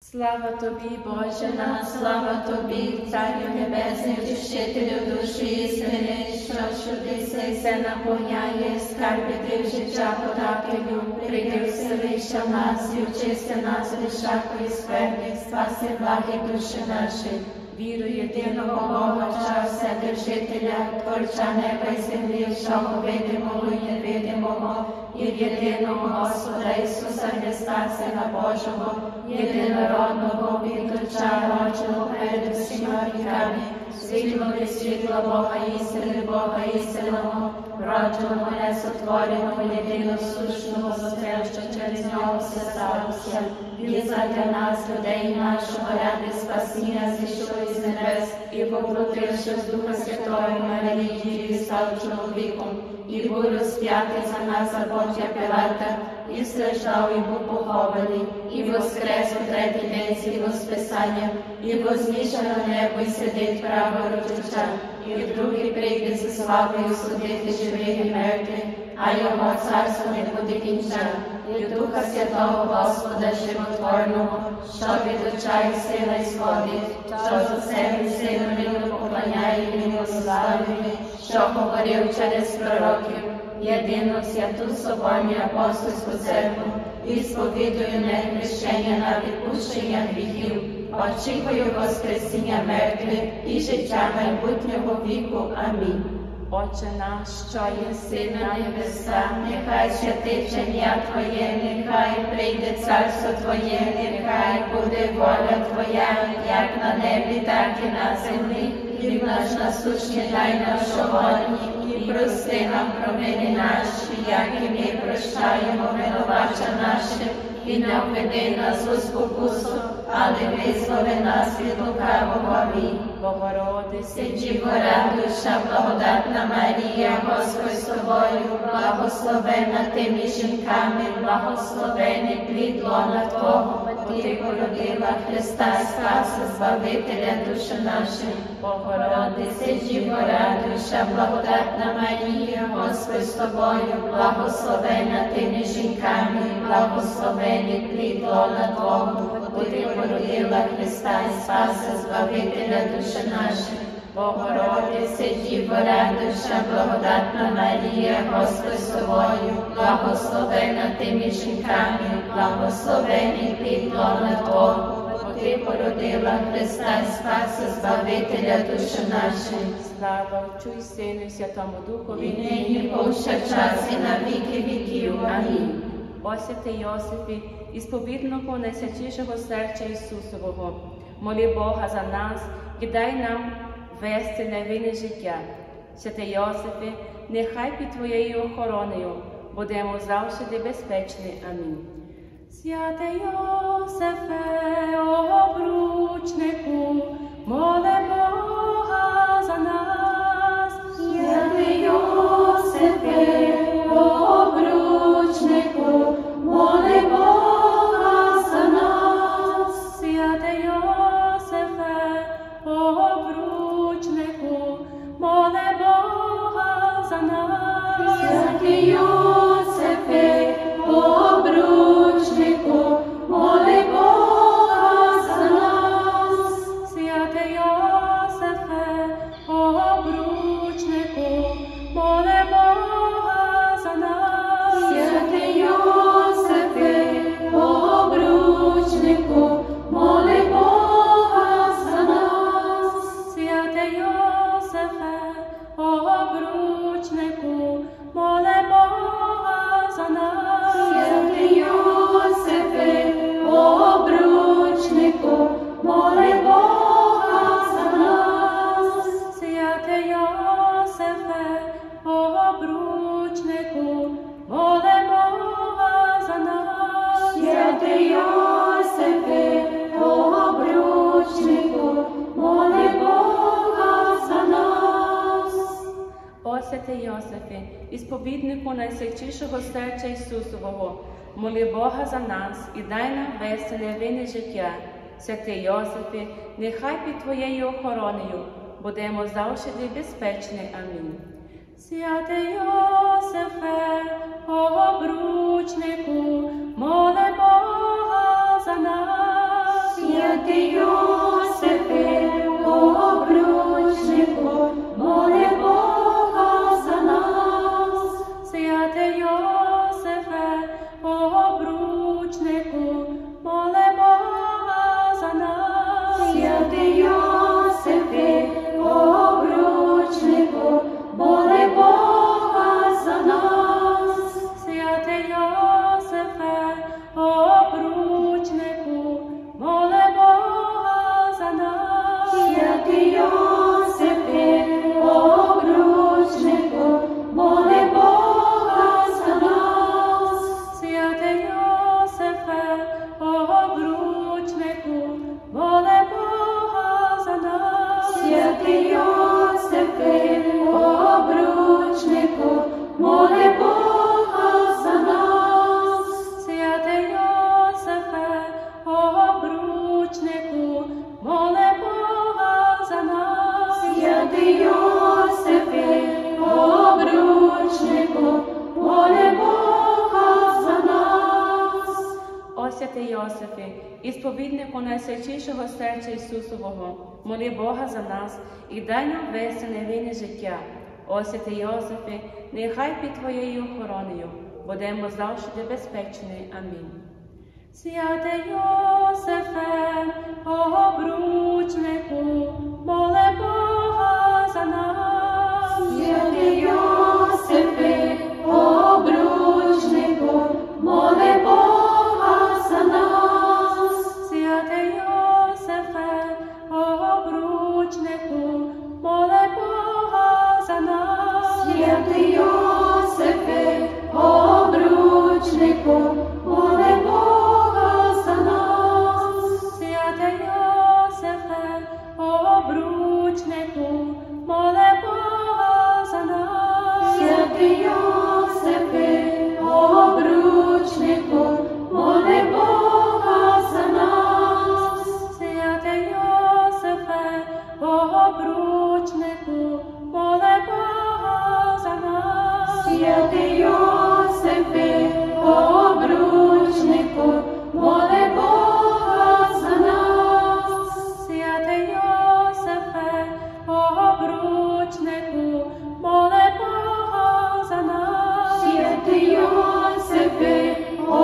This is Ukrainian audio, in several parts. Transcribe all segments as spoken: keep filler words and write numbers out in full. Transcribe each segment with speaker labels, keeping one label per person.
Speaker 1: Слава Тобі, Боже наш, слава Тобі, Царю Небесний, Утішителю душі істини, що чудеса і все наповняє, скарби див життя подателю, прийди вселися в нас і очисти нас від всякої скверни, спаси благі душі наші. Віру єдиного Бога, Отця Вседержителя, Творця неба й землі, всього видимого і невидимого, і в єдиного Господа Ісуса Христа, Сина Божого, єдинородного від Отця, родженого перед усіма віками, світло від світла Бога істини, Бога істинного, родженого, несотвореного, єдиносущного, за те, що через нього все сталося, і задля нас, людей нашого, ради спасіння, зійшов із небес, і поплотивши з Духа Святого Марії, і став чоловіком, і був розп'ятий за нас за Понтія Пилата, і страждав, і був похований, і воскрес у третій день згідно з Писанням, і вознісся на небо, і сидить праворуч Отця, і в другий прийде зі славою судити живих і мертвих, а його царство не буде кінця, і Духа Святого Господа Животворного, що від Отця і Сина ісходить, що з Отцем і Сином рівно поклоняє і його славить, що говорив через пророків, єдину святу соборну апостольську церкву, і сповідую нехрещення на відпущення гріхів, очікую воскресіння мертвих і життя майбутнього віку. Амінь. Отче наш, що єси на небеса, нехай святиться ім'я Твоє, нехай прийде царство Твоє, нехай буде воля Твоя, як на небі, так і на землі. Хліб наш насущний дай нам сьогодні, і прости нам провини наші, як і ми прощаємо винуватцям нашим, і не введи нас у спокусу, але визволи нас від лукавого. Амінь. Богородице, Діво, радуйся, благодатна Марія, Господь з тобою, благословенна ти між жінками, благословений плід лона Твого, Ти породила Христа, Спаса, Збавителя душі наші. Богородице, Діво, радуйся, благодатна Марія, Господь з тобою, благословенна ти між жінками, благословений плід лона Твого, Ти породила Христа, Спаса, Збавителя душі наші. Богородице, Діво, радуйся, благодатна Марія, Господь з тобою, благословенна ти між жінками, благословений плід лона Твого, Ти породила Христа, Спаса, Збавителя душі наші. Слава Отцю і Сину і Святому Духові, і нині, повсякчас, і на віки віків. Амінь. О святий Йосифі, із повірного найсвятішого серця Ісусового, молі Бога за нас і дай нам вести невинне життя. Святий Йосифе, нехай під Твоєю охороною будемо завжди безпечні. Амінь. Святий Йосифе, обручнику, моли Бога за нас. Святий Йосифе, обручнику, моли Бога за нас. Святий Йосифе, обручнику, моли Бога за нас. Святий Йосифе, обручнику, моли Бога за нас. Святий Йосифе, обручнику, моли Бога за нас. Святий Йосифе, обручнику, моли Бога за нас. Святий Йосифе, обручнику, моли Бога за нас. Святий Йосифе, обручнику, моли Бога за нас. Святий Йосифе, обручнику, моли Бога за нас. Святий Йосифе, обручнику, моли Бога за нас. О святий Йосифе, із повіднику найсвятішого серця Ісусового, молі Бога за нас і дай нам вести невинне життя. Святий Йосифе, нехай під Твоєю охороною будемо завжди безпечні. Амінь. Святий Йосифе, обручнику, моли Бога за нас. Святий Йосифе, обручнику, моли Бога за нас.
Speaker 2: О святий Йосифе, ісповіднику найсвятішого серця Ісусового, моли Бога за нас і дай нам вести невинне життя. О святий Йосифе, нехай під Твоєю охороною будемо завжди безпечні. Амінь. Святий Йосифе, обручнику, моли Бога за нас.
Speaker 1: Святий Йосифе, обручнику, моли Бога за нас.
Speaker 2: Святий Йосифе, обручнику, моли Бога за нас.
Speaker 1: Святий Йосифе, обручнику, моли Бога за нас.
Speaker 2: Святий Йосифе, обручнику, моли Бога за нас.
Speaker 1: Святий Йосифе, обручнику, моли Бога за нас.
Speaker 2: Святий Йосифе, обручнику, моли Бога за нас.
Speaker 1: Святий Йосифе, обручнику, моли Бога за нас.
Speaker 2: Святий Йосифе, обручнику, моли Бога за нас.
Speaker 1: Святий Йосифе,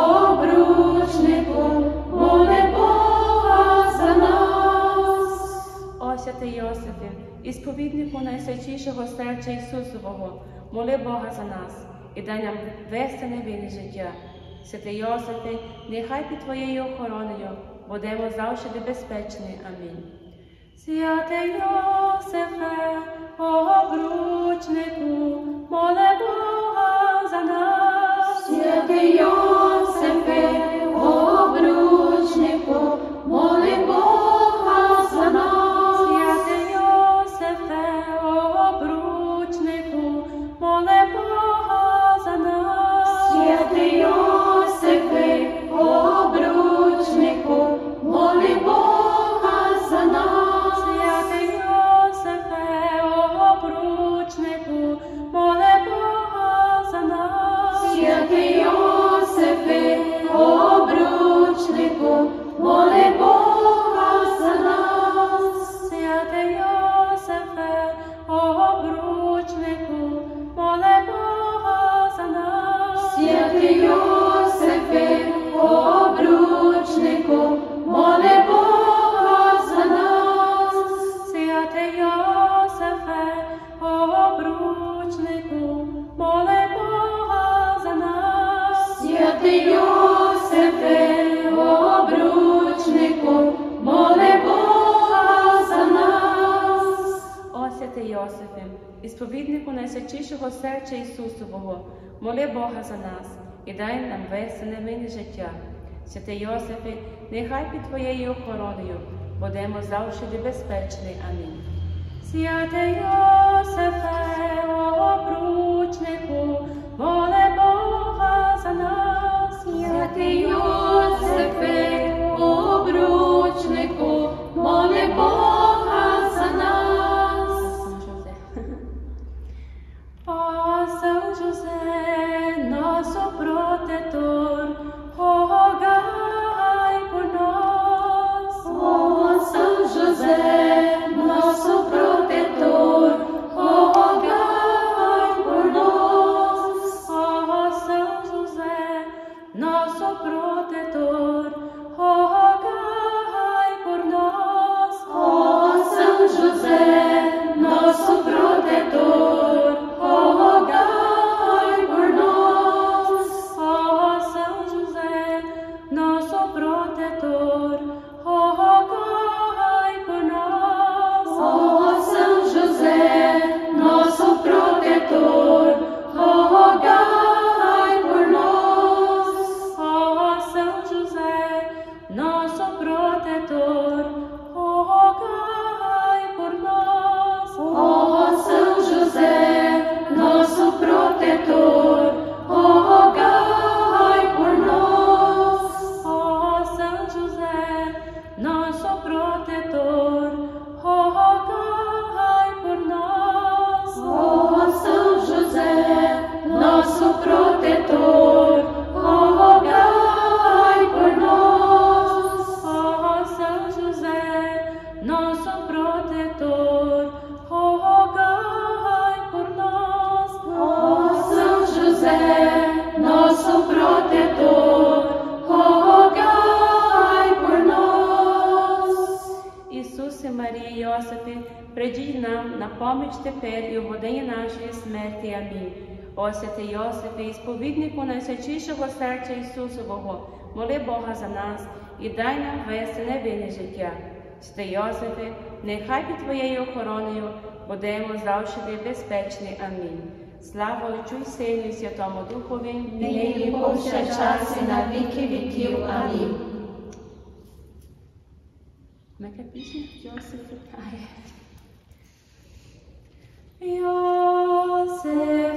Speaker 1: обручнику, моли Бога за нас.
Speaker 2: О святий Йосифе, ісповіднику найсвятішого серця Ісусового, моли Бога за нас і дай нам вести невинне життя. Святий Йосифе, нехай під Твоєю охороною будемо завжди безпечні. Амінь. Святий Йосифе, обручнику, моли Бога за нас.
Speaker 1: Святий Йосифе, обручнику, моли Бога за нас.
Speaker 2: Святий Йосифе, обручнику, моли Бога за нас.
Speaker 1: Святий Йосифе, обручнику, моли Бога за нас.
Speaker 2: Святий Йосифе, обручнику, моли Бога за нас.
Speaker 1: Святий Йосифе, обручнику, моли Бога за нас.
Speaker 2: Святий Йосифе, обручнику, моли Бога за нас.
Speaker 1: Святий Йосифе, обручнику, моли Бога за нас.
Speaker 2: Святий Йосифе, обручнику, моли Бога за нас.
Speaker 1: Святий Йосифе, обручнику, моли Бога за нас.
Speaker 2: О святий Йосифе, ісповіднику найсвятішого серця Ісусового, моли Бога за нас і дай нам вести невинне життя. Святий Йосифе, нехай під Твоєю охороною будемо завжди безпечні. Амінь. Святий Йосифе, обручнику, моли Бога за нас.
Speaker 1: Святий Йосифе, обручнику, моли Бога за нас.
Speaker 2: О Сан Жозе, носо протектор, рогай por nós.
Speaker 1: Ó São José, nosso protetor, rogai por nós.
Speaker 2: Ó São José, nosso protetor, Йосифе, прийдіть нам на поміч тепер і в годині нашої смерті. Амінь. О святий Йосифе, ісповіднику найсвятішого серця Ісусового, моли Бога за нас і дай нам вести невинне життя. Святий Йосифе, нехай під Твоєю охороною будемо завжди безпечні. Амінь. Слава Отцю й Сину і Святому Духові,
Speaker 1: нині повсякчас і на віки віків. Амінь.
Speaker 2: Яка пісня? Йосиф питає. Йосиф